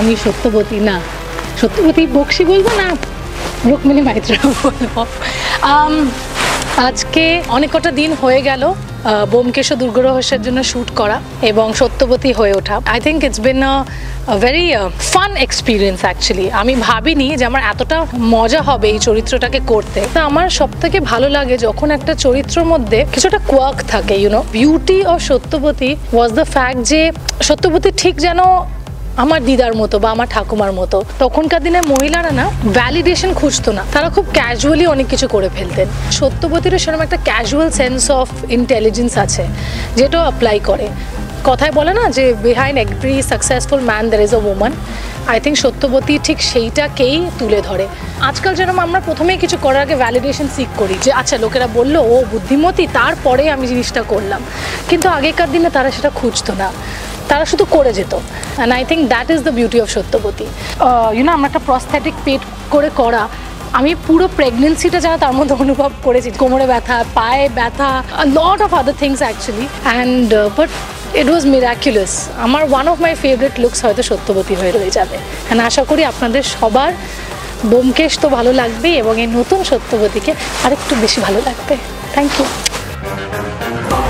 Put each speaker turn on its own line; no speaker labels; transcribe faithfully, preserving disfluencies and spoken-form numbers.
আমি সত্যবতী না, সত্যবতী বক্সি বলবো না, রুক্মিণী মাইত্রা বলবো। আজকে অনেক কটা দিন হয়ে গেল ব্যোমকেশ ও দুর্গ রহস্যের জন্য শ্যুট করা এবং সত্যবতী হয়ে ওঠা। I think it's been a very fun experience actually. আমি ভাবিনি যে আমার এতটা মজা হবে এই চরিত্রটাকে করতে। তো আমার সব থেকে ভালো লাগে যখন একটা চরিত্রের মধ্যে কিছুটা কোয়ার্ক থাকে, you know. Beauty of Satyabati was the fact যে সত্যবতী ঠিক যেন আমার দিদার মতো বা আমার ঠাকুমার মতো। তখনকার দিনে মহিলারা না ভ্যালিডেশন খুঁজতো না, তারা খুব ক্যাজুয়ালি অনেক কিছু করে ফেলতেন। সত্যবতীরও সেরকম একটা ক্যাজুয়াল সেন্স অফ ইন্টেলিজেন্স আছে যেটাও অ্যাপ্লাই করে। কথায় বলে না যে behind every successful man there is a woman. I think Satyabati ঠিক সেইটাকেই তুলে ধরে। আজকাল যেরকম আমরা প্রথমেই কিছু করার আগে ভ্যালিডেশন সিক করি যে আচ্ছা লোকেরা বললো ও বুদ্ধিমতী, তারপরে আমি জিনিসটা করলাম, কিন্তু আগেকার দিনে তারা সেটা খুঁজতো না, তারা শুধু করে যেত। And I think that is the beauty of Satyabati. You know আমরা একটা প্রস্থেটিক পেট করে করা, আমি পুরো প্রেগনেন্সিটা যেন তার মধ্যে অনুভব করেছি, কোমরে ব্যথা, পায়ে ব্যথা, lot of other things actually. And but it was miraculous. আমার one of my favourite looks হয়তো সত্যবতী হয়ে রয়ে যাবে। অ্যান্ড আশা করি আপনাদের সবার ব্যোমকেশ তো ভালো লাগবে এবং এই নতুন সত্যবতীকে আরেকটু বেশি ভালো লাগবে। Thank you.